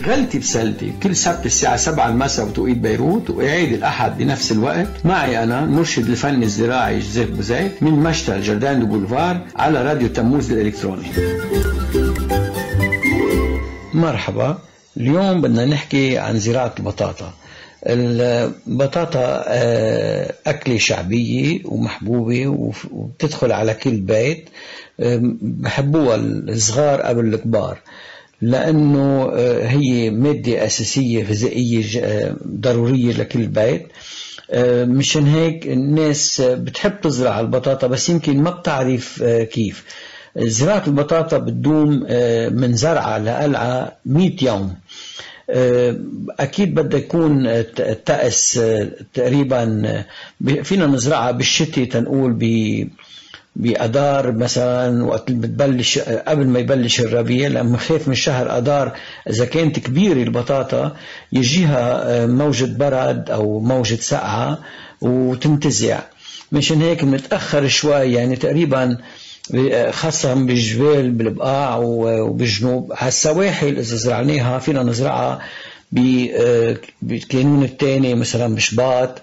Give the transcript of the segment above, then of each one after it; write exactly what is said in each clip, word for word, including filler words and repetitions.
غلتي بسلتي كل سبت الساعة سبعة المساء بتوقيت بيروت، وإعيد الأحد بنفس الوقت. معي أنا المرشد الفني الزراعي جوزيف بوزيت من مشتل جردان دو بولفار على راديو تموز الإلكتروني. مرحبا، اليوم بدنا نحكي عن زراعة البطاطا. البطاطا أكلة شعبية ومحبوبة وبتدخل على كل بيت، بحبوها الصغار قبل الكبار لأنه هي مادة أساسية غذائية ضرورية لكل بيت. مشان هيك الناس بتحب تزرع البطاطا، بس يمكن ما بتعرف كيف. زراعة البطاطا بتدوم من زرعة لقلعة مئة يوم. أكيد بدها يكون التأس تقريبا فينا نزرعها بالشتاء، تنقول بأدار مثلا وقت بتبلش قبل ما يبلش الربيع، لما خاف من شهر أدار إذا كانت كبيرة البطاطا يجيها موجة برد أو موجة سقعة وتنتزع. مشان هيك بنتأخر شوي، يعني تقريبا خاصة بالجبال بالبقاع وبالجنوب. على السواحل إذا زرعناها فينا نزرعها بالكانون الثاني مثلا بشباط،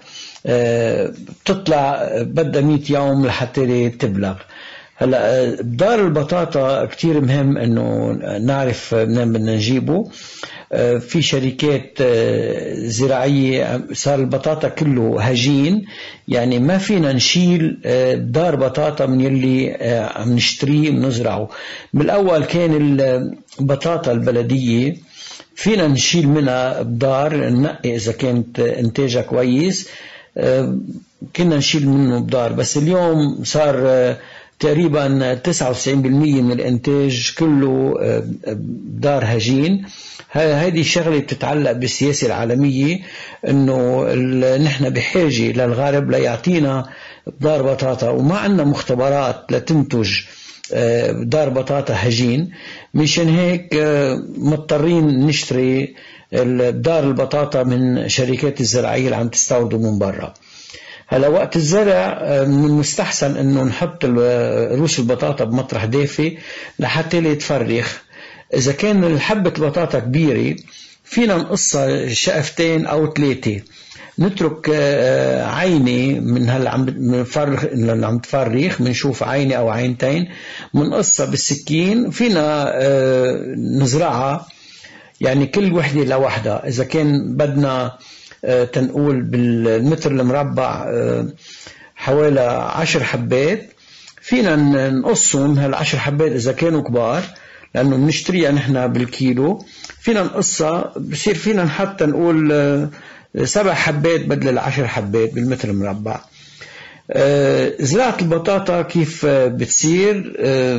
بتطلع بدها مئة يوم لحتى تبلغ. هلا بدار البطاطا كتير مهم انه نعرف منين بدنا نجيبه. في شركات زراعية صار البطاطا كله هجين، يعني ما فينا نشيل بدار بطاطا من يلي عم نشتريه بنزرعه. بالاول كان البطاطا البلدية فينا نشيل منها بدار، ننقي اذا كانت انتاجها كويس كنا نشيل منه بدار. بس اليوم صار تقريبا تسعة وتسعين بالمئة من الانتاج كله بدار هجين. هذه الشغله بتتعلق بالسياسه العالميه، انه نحن بحاجه للغرب ليعطينا بدار بطاطا، وما عندنا مختبرات لتنتج دار بطاطا هجين. مشان هيك مضطرين نشتري دار البطاطا من شركات الزراعية اللي عم تستورده من برا. هلا وقت الزرع من المستحسن انه نحط روس البطاطا بمطرح دافي لحتى لا يتفرخ. اذا كان الحبة البطاطا كبيرة فينا نقصها شقفتين او ثلاثة، نترك عينة من هلا عم نفرخ اللي عم تفرخ، بنشوف عينة او عينتين بنقصها بالسكين. فينا نزرعها يعني كل وحدة لوحدها. إذا كان بدنا تنقول بالمتر المربع حوالي عشر حبات، فينا نقصهم هالعشر حبات إذا كانوا كبار، لأنه بنشتريها نحن بالكيلو. فينا نقصها بصير فينا نحط نقول سبع حبات بدل العشر حبات بالمتر المربع. زراعة البطاطا كيف بتصير؟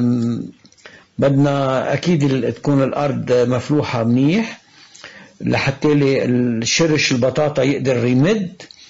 بدنا أكيد تكون الأرض مفلوحة منيح لحتى الشرش البطاطا يقدر يمد،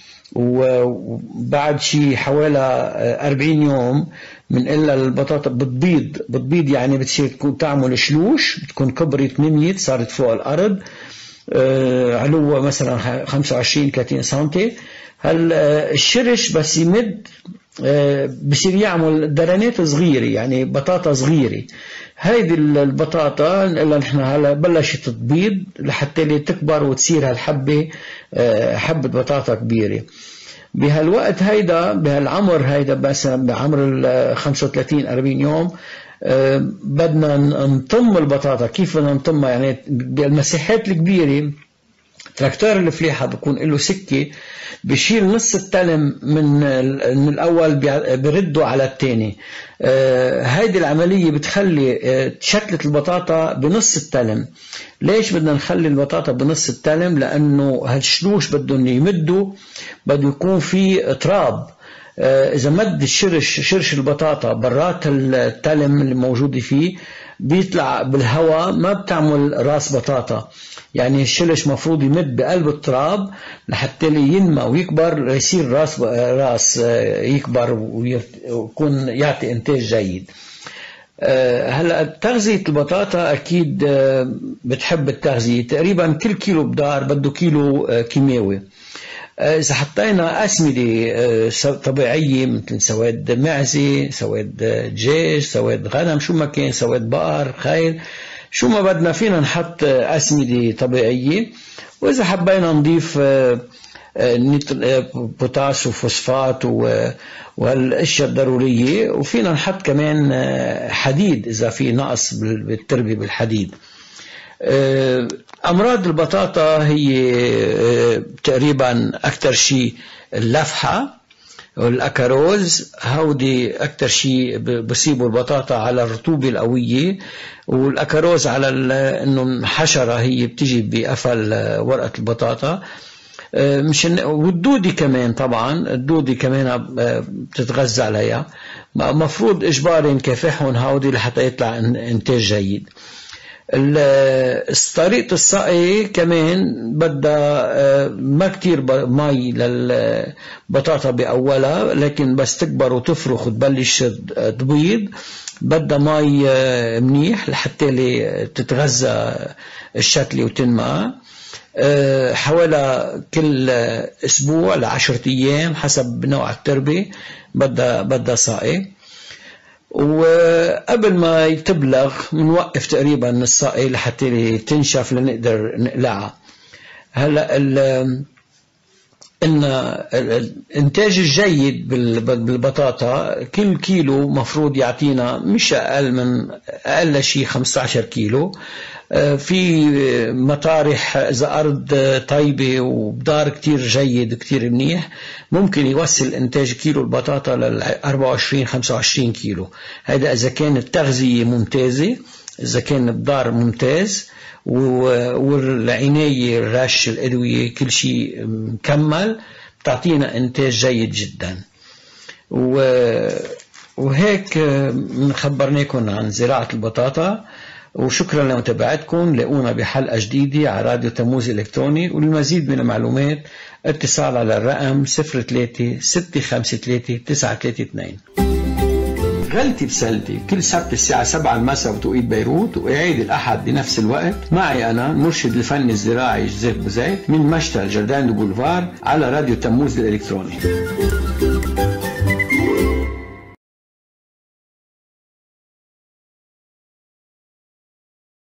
وبعد شي حوالي أربعين يوم من إلا البطاطا بتبيض. بتبيض يعني بتصير تكون تعمل شلوش، بتكون كبرت نميت صارت فوق الأرض، علوة مثلا خمسة وعشرين ثلاثين سنتي. هل الشرش بس يمد بصير يعمل درنات صغيرة، يعني بطاطا صغيرة. هيدي البطاطا اللي نحن هلا بلشت تبيض لحتى تكبر وتصير هالحبة حبة بطاطا كبيرة. بهالوقت هيدا بهالعمر هيدا بس بعمر ال خمسة وثلاثين أربعين يوم بدنا نطم البطاطا. كيف بدنا نطمها؟ يعني بالمساحات الكبيرة تراكتور الفليحة بيكون له سكة بيشيل نص التلم من من الأول بيرده على الثاني. هيدي العملية بتخلي شكلة البطاطا بنص التلم. ليش بدنا نخلي البطاطا بنص التلم؟ لأنه هالشلوش بدهم يمدوا بده يكون في تراب. إذا مد الشرش شرش البطاطا برات التلم اللي موجود فيه بيطلع بالهواء، ما بتعمل راس بطاطا. يعني الشلش مفروض يمد بقلب التراب لحتى ينمى ويكبر يصير راس راس يكبر ويكون يعطي انتاج جيد. هلا تغذية البطاطا اكيد بتحب التغذية. تقريبا كل كيلو بدار بده كيلو كيماوي. إذا حطينا أسمدة طبيعية مثل سواد معزة، سواد دجاج، سواد غنم، شو ما كان، سواد بقر، خيل، شو ما بدنا فينا نحط أسمدة طبيعية، وإذا حبينا نضيف بوتاس وفوسفات والاشياء الضرورية، وفينا نحط كمان حديد إذا في نقص بالتربة بالحديد. أمراض البطاطا هي تقريبا أكثر شيء اللفحة والأكاروز، هودي أكثر شيء بصيبوا البطاطا على الرطوبة القوية، والأكاروز على إنه حشرة هي بتيجي بقفل ورقة البطاطا. مش والدودي كمان، طبعا الدودي كمان بتتغذى عليها، مفروض إجباري نكافحهم هودي لحتى يطلع إنتاج جيد. طريقة السقي كمان بدها ما كتير مي للبطاطا بأولها، لكن بس تكبر وتفرخ وتبلش تبيض بدها مي منيح لحتى تتغذى الشتلة وتنمى. حوالي كل أسبوع لعشرة أيام حسب نوع التربة بدها بدها سقي. وقبل ما تبلغ بنوقف تقريبا السقي لحتى تنشف لنقدر نقلعها. هلا ان الانتاج الجيد بالبطاطا كل كيلو مفروض يعطينا مش اقل من اقل شيء خمسة عشر كيلو. في مطارح إذا أرض طيبة وبدار كتير جيد كتير منيح ممكن يوصل إنتاج كيلو البطاطا لل أربعة وعشرين خمسة وعشرين كيلو. هذا إذا كانت التغذية ممتازة، إذا كان الدار ممتاز والعناية الرش الأدوية كل شيء مكمل، بتعطينا إنتاج جيد جدا. وهيك خبرناكم عن زراعة البطاطا، وشكرا لمتابعتكم. لاقونا بحلقة جديدة على راديو تموز الإلكتروني، وللمزيد من المعلومات اتصال على الرقم صفر ثلاثة ستة خمسة ثلاثة تسعة ثلاثة اثنين. غلتي بسلتي كل سبت الساعة سبعة المساء بتوقيت بيروت، وإعيد الأحد بنفس الوقت معي أنا المرشد الفني الزراعي جوزيف بوزيت من مشتل جردان دو بولفار على راديو تموز الإلكتروني.